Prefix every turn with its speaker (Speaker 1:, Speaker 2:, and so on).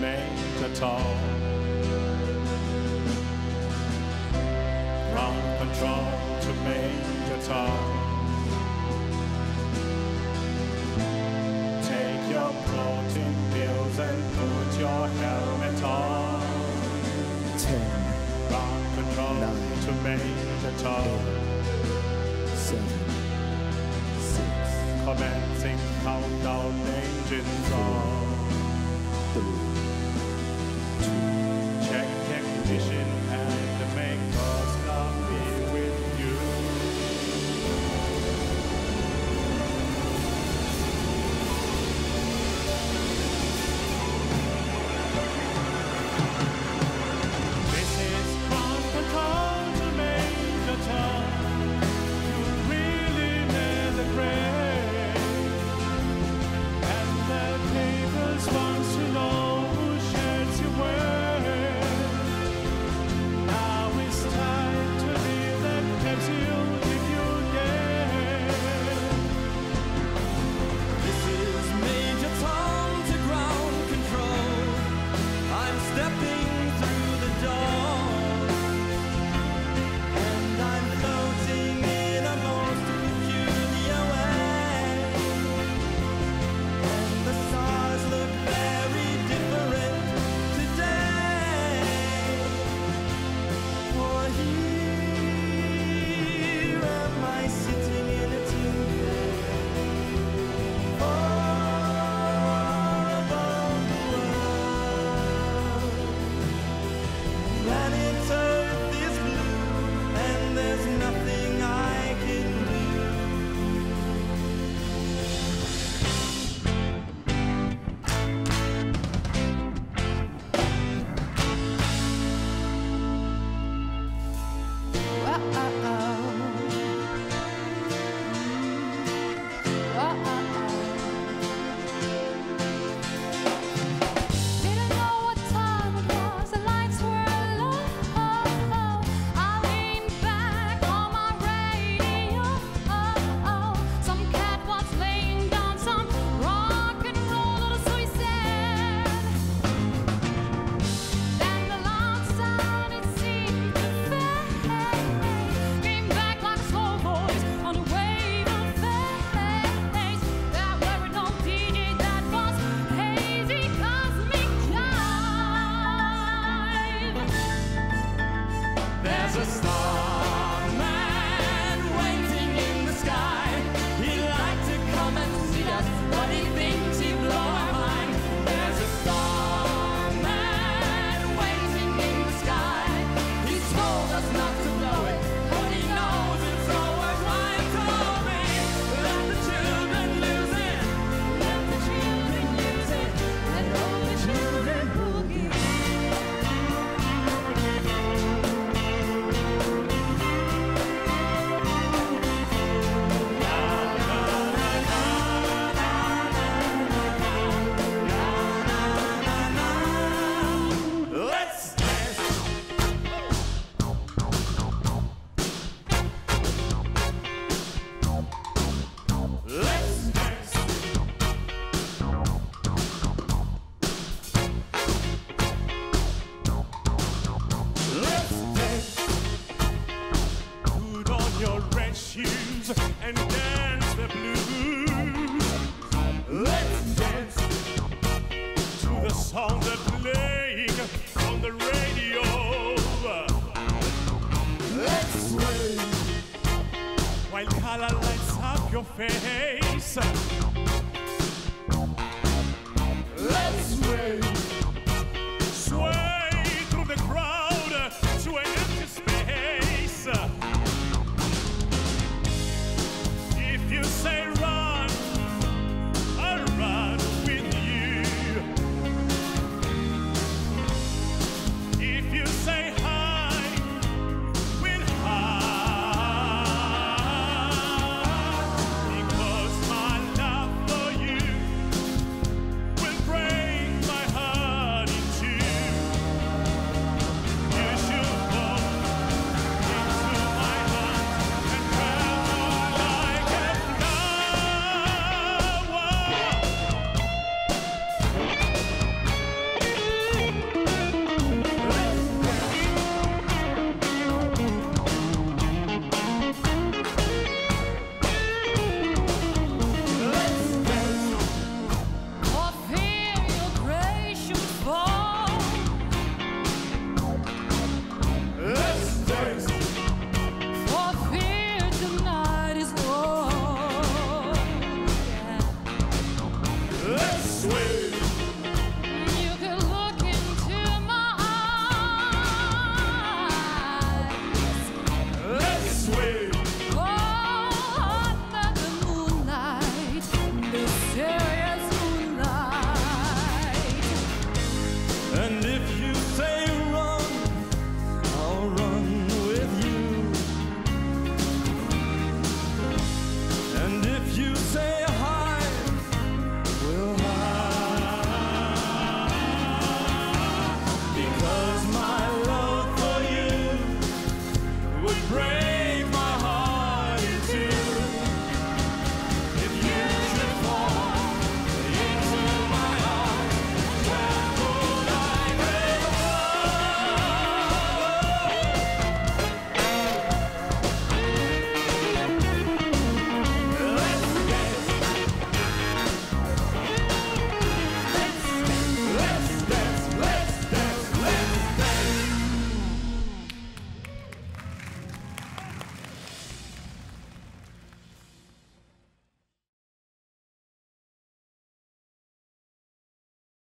Speaker 1: Major Tom. Ground control to Major Tom. Take your protein pills and put your helmet on.
Speaker 2: 10,
Speaker 1: Ground control
Speaker 2: 9,
Speaker 1: to Major Tom.
Speaker 2: 7, 6,
Speaker 1: Commencing countdown, engines on.
Speaker 2: 3, 2,
Speaker 1: Check ignition and make us love be with you. This is ground control to Major Tom. You really made the grade. And the papers want to know who sheds your word. Now it's time to leave that capsule if you dare.
Speaker 3: This is Major Tom to ground control. I'm stepping through the door, and I'm floating in a most peculiar way. And the stars look very different today. For here am I sitting in a tin can, far above the world. Planet Earth is blue, and there's nothing I can do.
Speaker 4: Didn't know what time it was, the lights were low. I leaned back on my radio. Some cat was laying down some rock and roll, so he said. Then the loud sound it seemed to fade, came back like a slow voice on a wave of face. There were no DJ, that was hazy cosmic jive.
Speaker 3: There's a starman waiting in the sky. He'd like to come and see us, but he thinks he'd blow our mind. There's a starman waiting in the sky. He's told us not to blow it, but he knows it's all worthwhile. Told me, let the children lose it, let the children use it, let all the children boogie. Let's dance. Let's dance. Let's dance.
Speaker 1: Put on your red shoes and dance the blues.
Speaker 3: Let's dance.
Speaker 1: To the song that's playing on the radio.
Speaker 3: Let's sway.
Speaker 1: While color lights up your face.
Speaker 3: Let's sway.